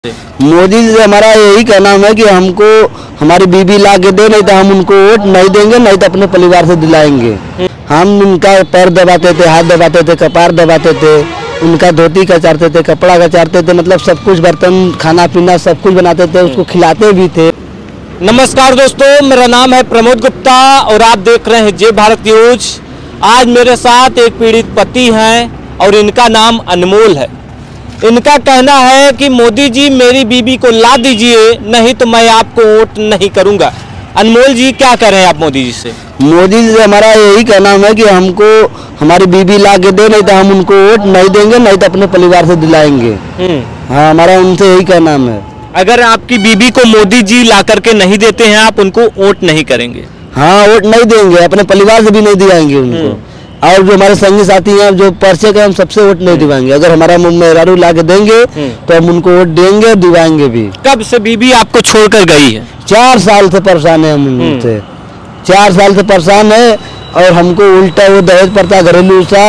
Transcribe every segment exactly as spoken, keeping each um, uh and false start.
मोदी जी से हमारा यही कहना है कि हमको हमारी बीबी ला के दे, नहीं तो हम उनको वोट नहीं देंगे, नहीं तो अपने परिवार से दिलाएंगे। हम उनका पैर दबाते थे, हाथ दबाते थे, कपार दबाते थे, उनका धोती का चारते थे, कपड़ा का चारते थे, मतलब सब कुछ, बर्तन, खाना पीना सब कुछ बनाते थे, उसको खिलाते भी थे। नमस्कार दोस्तों, मेरा नाम है प्रमोद गुप्ता और आप देख रहे हैं जय भारत न्यूज। आज मेरे साथ एक पीड़ित पति हैं और इनका नाम अनमोल है। इनका कहना है कि मोदी जी मेरी बीबी को ला दीजिए, नहीं तो मैं आपको वोट नहीं करूंगा। अनमोल जी, क्या कह रहे हैं आप मोदी जी से? मोदी जी से हमारा यही कहना है कि हमको हमारी बीबी ला के दे, नहीं तो हम उनको वोट नहीं देंगे, नहीं तो अपने परिवार से दिलाएंगे। हाँ, हमारा उनसे यही कहना है। अगर आपकी बीबी को मोदी जी ला करके नहीं देते हैं, आप उनको वोट नहीं करेंगे? हाँ, वोट नहीं देंगे, अपने परिवार से भी नहीं दिलाएंगे उनको। और जो हमारे संगी साथी हैं, जो पर्चे के, हम सबसे वोट नहीं दिवाएंगे। अगर हमारा मेहरारू ला के देंगे तो हम उनको वोट देंगे और दिवाएंगे भी। कब से बीबी आपको छोड़कर गई है? चार साल से परेशान है हम उनसे, चार साल से परेशान है। और हमको उल्टा वो दहेज प्रथा घरेलू सा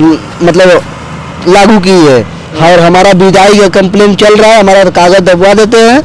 मतलब लागू की है। और हमारा विदाई का कंप्लेन चल रहा है, हमारा कागज दबवा देते हैं।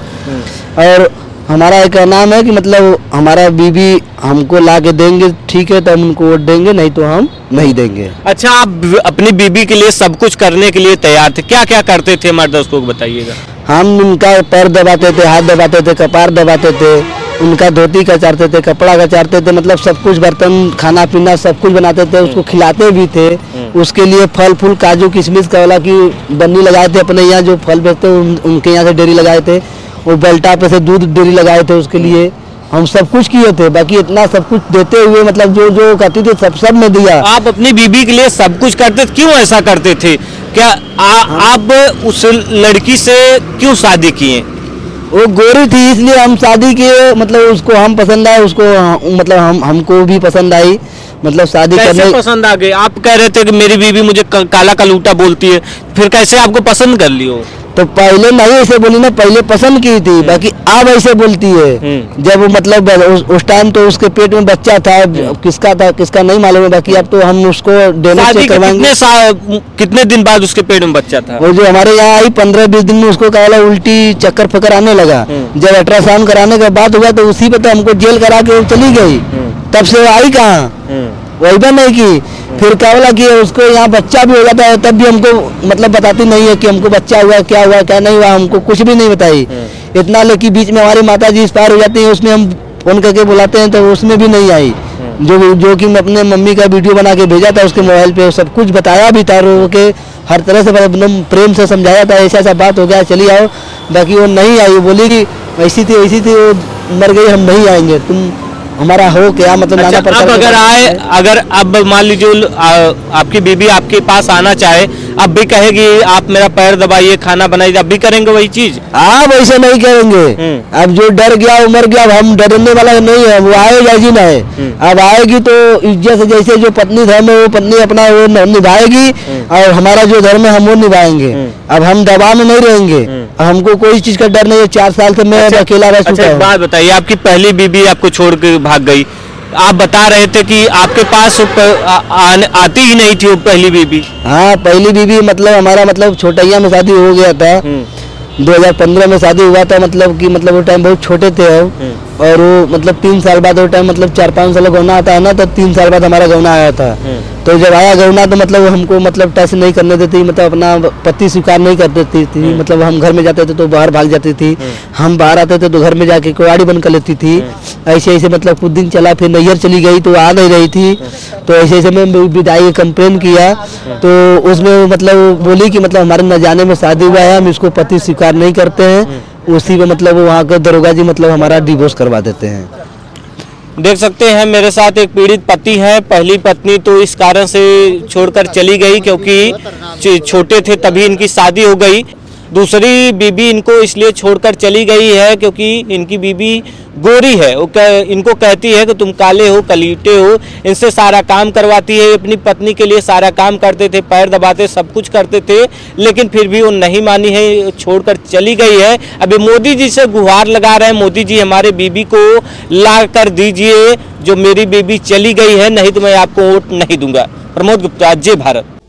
और हमारा एक नाम है कि मतलब हमारा बीबी हमको ला के देंगे, ठीक है, तो हम उनको वोट देंगे, नहीं तो हम नहीं देंगे। अच्छा, आप अपनी बीबी के लिए सब कुछ करने के लिए तैयार थे, क्या क्या करते थे हमारे दोस्तों को बताइएगा। हम उनका पैर दबाते थे, हाथ दबाते थे, कपार दबाते थे, उनका धोती का चारते थे, कपड़ा का चारते थे, मतलब सब कुछ, बर्तन, खाना पीना सब कुछ बनाते थे, उसको खिलाते भी थे। उसके लिए फल फूल, काजू किशमिश का वाला की बन्नी लगाए थे। अपने यहाँ जो फल बेचते उन, उनके यहाँ से डेयरी लगाए थे। वो बेल्टा पे से दूध डेयरी लगाए थे, उसके लिए हम सब कुछ किए थे। बाकी इतना सब कुछ देते हुए, मतलब जो जो कहती थी सब सब में दिया। आप अपनी बीबी के लिए सब कुछ करते थे, क्यों ऐसा करते थे? क्या आ, आप उस लड़की से क्यों शादी किए? वो गोरी थी इसलिए हम शादी किए, मतलब उसको हम पसंद आए, उसको मतलब हम हमको भी पसंद आई, मतलब शादी करने पसंद आ गई। आप कह रहे थे कि मेरी बीबी मुझे काला कलूटा बोलती है, फिर कैसे आपको पसंद कर लियो? तो पहले नहीं ऐसे बोली ना, पहले पसंद की थी, बाकी अब ऐसे बोलती है। जब मतलब उस, उस टाइम तो उसके पेट में बच्चा था, किसका था किसका नहीं मालूम है। बाकी अब तो हम उसको देने से करवाएंगे। कितने, कितने दिन बाद उसके पेट में बच्चा था? वो जो हमारे यहाँ आई पंद्रह बीस दिन में उसको क्या उल्टी चक्कर फकर आने लगा। जब अल्ट्रासाउंड कराने के बाद हुआ तो उसी पे तो हमको जेल करा के वो चली गई। तब से वो आई कहाँ, वही भी नहीं की। फिर क्या बोला कि उसको यहाँ बच्चा भी हो जाता है, तब भी हमको मतलब बताती नहीं है कि हमको बच्चा हुआ, क्या हुआ क्या नहीं हुआ, हमको कुछ भी नहीं बताई। इतना लेकिन बीच में हमारी माता जी एक्सपायर हो जाती है, उसमें हम फोन करके बुलाते हैं तो उसमें भी नहीं आई। जो जो कि अपने मम्मी का वीडियो बना के भेजा था उसके मोबाइल पे, सब कुछ बताया भी था, रो के हर तरह से एकदम प्रेम से समझाया था, ऐसा ऐसा बात हो गया, चली आओ। बाकी वो नहीं आई, बोली कि ऐसी थी ऐसी थी, वो मर गई, हम नहीं आएंगे, तुम हमारा हो क्या मतलब। अच्छा, अब अगर आए, अगर अब मान लीजिए आपकी बीबी आपके पास आना चाहे, अब भी कहेगी आप मेरा पैर दबाइए, खाना बनाइए, अब भी करेंगे वही चीज? आप ऐसे नहीं करेंगे। अब जो डर गया वो मर गया, अब हम डरने वाला नहीं है, वो आएगा जी नहीं। अब आएगी तो इज्जत से, जैसे जो पत्नी धर्म है वो पत्नी अपना वो निभाएगी और हमारा जो धर्म है हम वो निभाएंगे। अब हम दबाव में नहीं रहेंगे, हमको कोई चीज का डर नहीं है। चार साल से मैं अकेला रह चुका हूं। बात बताइए, आपकी पहली बीबी आपको छोड़ के भाग गई, आप बता रहे थे कि आपके पास आ, आ, आती ही नहीं थी वो पहली बीबी। हाँ, पहली बीबी मतलब हमारा मतलब छोटैया में शादी हो गया था। दो हज़ार पंद्रह में शादी हुआ था, मतलब कि मतलब वो टाइम बहुत छोटे थे हम। और वो मतलब तीन साल बाद वो टाइम मतलब चार पाँच साल गौना आता है ना, तो तीन साल बाद हमारा गौना आया था। तो जब आया गौना तो मतलब हमको मतलब टच नहीं करने देती, मतलब अपना पति स्वीकार नहीं कर देती थी। मतलब हम घर में जाते थे तो बाहर भाग जाती थी, हम बाहर आते थे तो घर में जाके कुआड़ी बंद कर लेती थी। ऐसे ऐसे मतलब कुछ दिन चला, फिर नैहर चली गई तो आ नहीं रही थी। तो ऐसे ऐसे मैं विदाई कंप्लेन किया तो उसमें मतलब बोली कि मतलब हमारे न जाने में शादी हुआ है, हम इसको पति स्वीकार नहीं करते हैं। उसी में मतलब वहाँ के दरोगा जी मतलब हमारा डिवोर्स करवा देते हैं। देख सकते हैं मेरे साथ एक पीड़ित पति है। पहली पत्नी तो इस कारण से छोड़कर चली गई क्योंकि छोटे थे तभी इनकी शादी हो गई। दूसरी बीबी इनको इसलिए छोड़कर चली गई है क्योंकि इनकी बीबी गोरी है। वो कह, इनको कहती है कि तुम काले हो, कलीटे हो, इनसे सारा काम करवाती है। अपनी पत्नी के लिए सारा काम करते थे, पैर दबाते, सब कुछ करते थे, लेकिन फिर भी वो नहीं मानी है, छोड़कर चली गई है। अभी मोदी जी से गुहार लगा रहे हैं, मोदी जी हमारे बीबी को ला कर दीजिए, जो मेरी बीबी चली गई है, नहीं तो मैं आपको वोट नहीं दूंगा। प्रमोद गुप्ता, जय भारत।